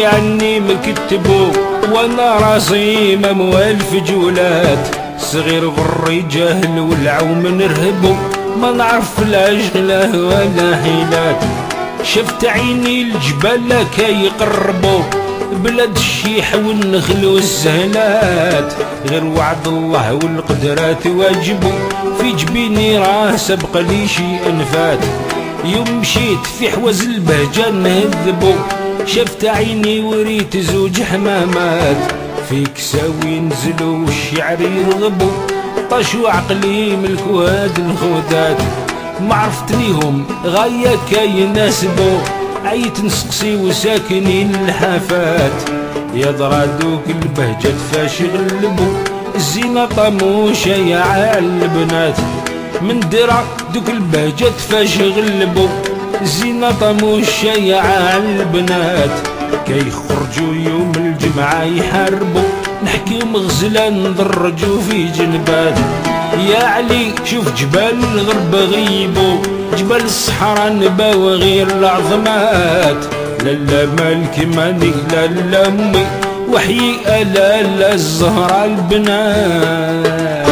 اللي عني مكتبو وانا راسي ما موالف جولات. صغير بالرجال والعوم نرهبو ما نعرف لا شغله ولا حيلات. شفت عيني الجبال كيقربو بلاد الشيح والنخل والسهلات. غير وعد الله والقدرات واجبو في جبيني راه سبق لي شي انفات. يوم مشيت في حواز البهجة نهذبو شفت عيني وريت زوج حمامات. في كساوي نزلو والشعر يرغبو طاشو عقلي ملكو هاد الخودات. معرفت ليهم غاية كيناسبو عيت نسقسي وساكنين الحافات. يا درا دوك البهجة فاش غلبو الزينة طاموشة يا عالبنات. من درا دوك البهجة فاش غلبو الزينة طاموشة يا عالبنات. كيخرجوا يوم الجمعة يحاربوا نحكيو مغزلة ندرجو في جنبات. يا علي شوف جبال الغرب غيبو جبال الصحراء نباو غير العظمات. لالا مالكي ماني لالا امي وحيي لالا الزهرة البنات.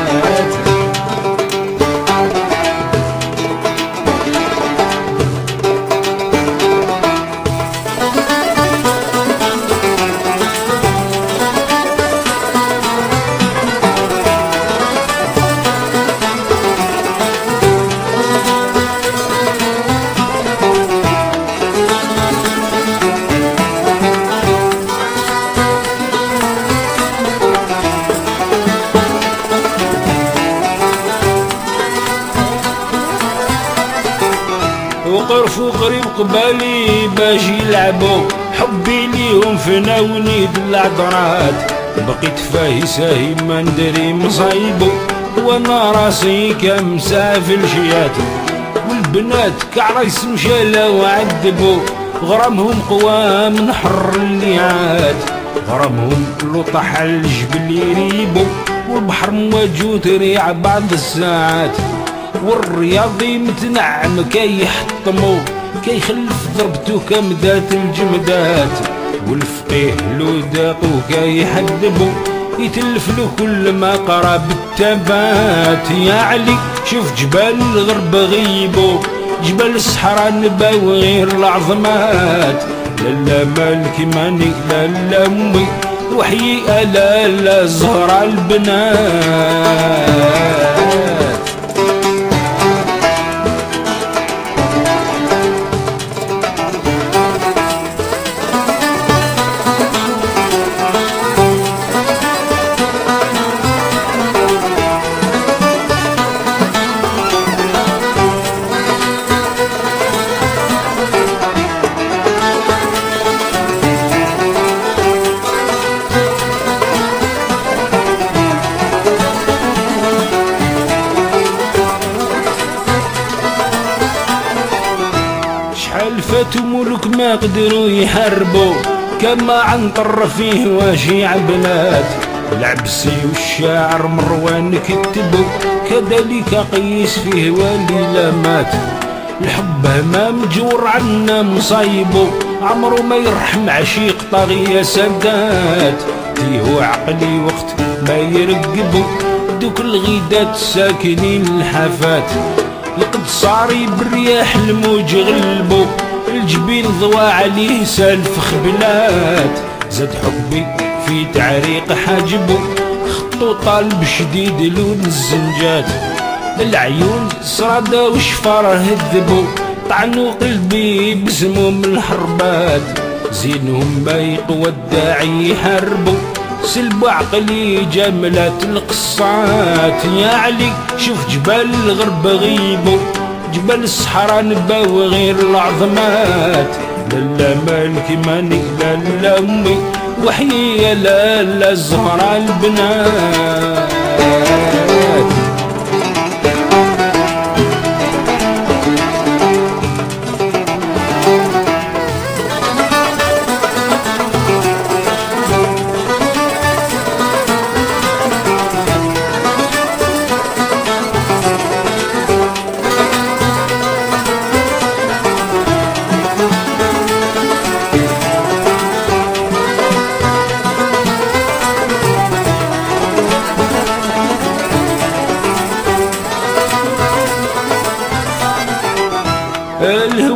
وقرفو قريب قبالي باش يلعبو حبي ليهم فناوني العذرات. بقيت فايساهي ما ندري مصايبو وانا راسي كمسافل شيات. والبنات كعريس مشالا وعذبو غرامهم قوام نحر الليعات. غرامهم لو طاح الجبل يريبو والبحر مواجهو تريع بعض الساعات. والرياضي متنعم كيحطمو كيخلف ضربتو كمدات الجمدات. والفقيه لو داقو كيحدبو يتلفلو كل ما قرا بالتبات. يا علي شوف جبال الغرب غيبو جبال الصحراء نباو غير العظمات. لالا مالكي ماني لالا امي وحيي لالا الزهرة البنات. شحال فاتو ملوك ما قدروا يحاربوا كما عنطر فيه واشيع بنات. العبسي والشاعر مروان كتبوا كذلك قيس فيه والليلة مات. الحب همام جور عنا مصايبو عمرو ما يرحم عشيق طاغية سادات. تيهو عقلي وقت ما يرقبو دوك الغيدات ساكنين الحافات. لقد صاري بالرياح الموج غلبو الجبين ضوى عليه سالف خبلات. زاد حبي في تعريق حاجبو خطو طالب شديد لون الزنجات. العيون صرادة وشفار هذبو طعنوا قلبي بسموم الحربات. زينهم ما يقوى الداعي يحاربو سلبوا عقلي جملات القصات. يا علي شوف جبال الغرب غيبو جبال الصحراء نباو غير العظمات. لالا مالكي ماني لالا امي وحيي لالا الزهرة البنات.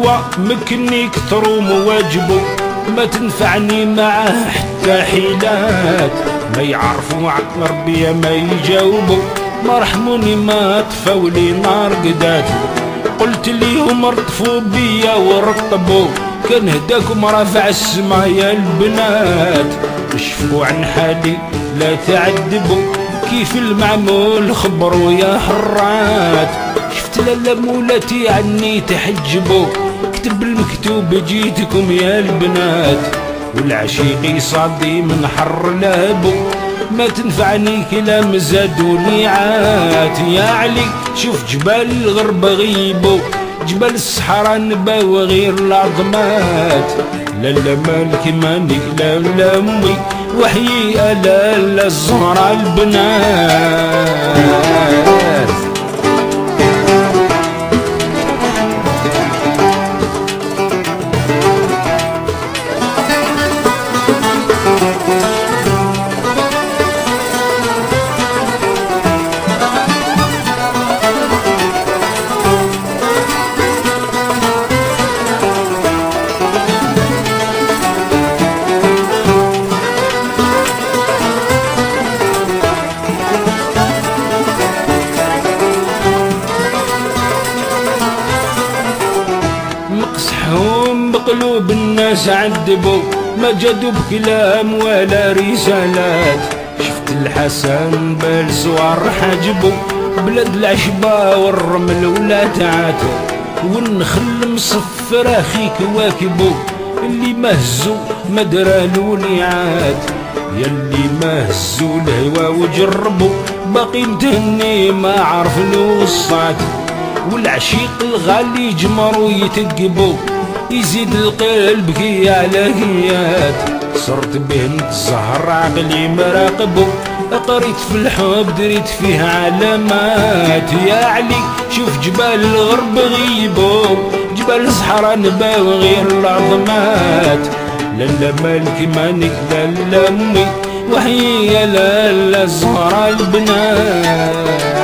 هو مكني كترو مواجبو، ما تنفعني معاه حتى حيلات، ما يعرفوا عقل ربي ما يجاوبوا، ما رحموني ما طفوا لي نار قدات. قلت ليهم ارطفوا بيا ورطبوا، كان هداكم رافع السما يا البنات، اشفقوا عن حالي لا تعذبوا، كيف المعمول خبروا يا حرات. شفت لالا مولاتي عني تحجبوا، كتب المكتوب جيتكم يا البنات، والعشيق يصادي من حر لابو، ما تنفعني كلام زادوني عات. يا علي شوف جبال الغرب غيبو، جبال الصحراء نباو غير العظمات، لالا مالك ماني لا امي، وحيي لا الزهرة البنات. مقصحهم بقلوب الناس عذبوا، ما جادوا بكلام ولا رسالات، شفت الحسن بالزوار حجبوا، بلاد العشبة والرمل ولا تعاتو، والنخل مصفر اخيك واكبو، اللي ما هزو ما درالو نيعات، ياللي ما هزو الهوا وجربوا، باقي متهني ما عرف الوصات، والعشيق الغالي جمرو يتقبو، يزيد القلب كي على كيات، صرت بنت الزهر عقلي مراقبو، قريت في الحب دريت فيه علامات. يا علي شوف جبال الغرب غيبو، جبال الصحراء نباو غير العظمات، لالا مالك مانك لالا امي، وحيي لالا الزهرة البنات.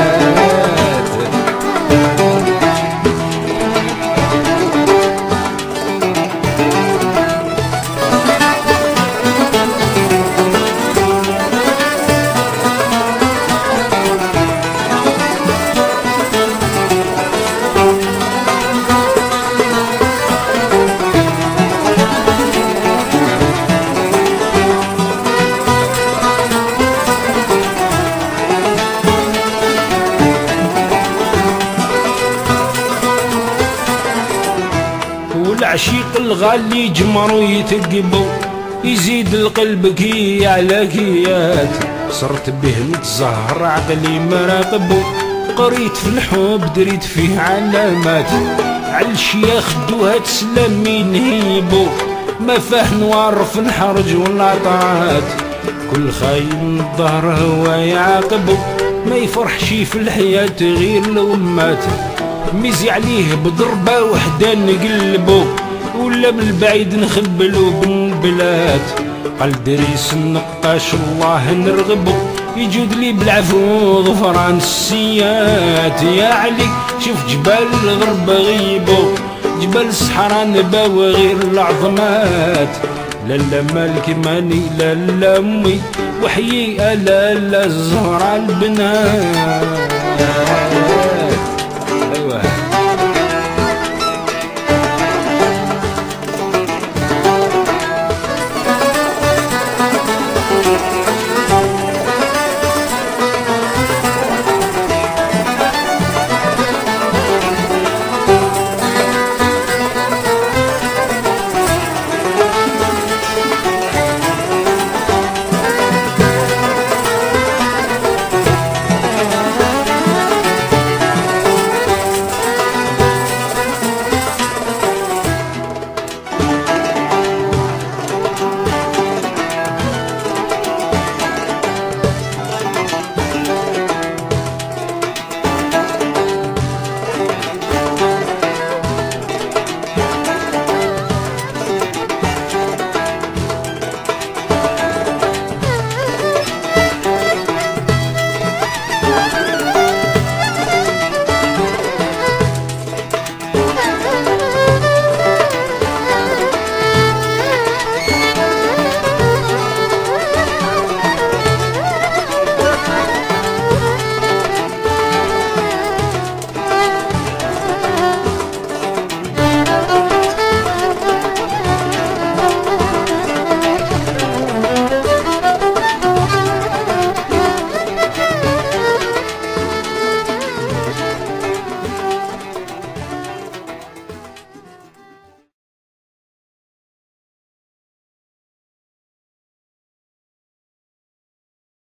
والعشيق الغالي جمرو يتقبو، يزيد القلب كي على كيات، صرت به نتزهر عقلي مراقبو، قريت في الحب دريت فيه علامات، عالشياخ دوها تسلمي نهيبو، ما فاه نوار في الحرج والعطات، كل خاين الظهر هو يعاقبو، ما يفرحش في الحياة غير الأمات، ميزي عليه بضربة وحدة نقلبو، ولا من البعيد نخبلو بالبلاد، قال دريس النقاش الله نرغبو، يجود لي بالعفو غفران السيات. يا علي شوف جبال الغرب غيبو، جبال الصحراء نباو غير العظمات، لالا مالك ماني لالا امي، وحيي لالا الزهرة البنات.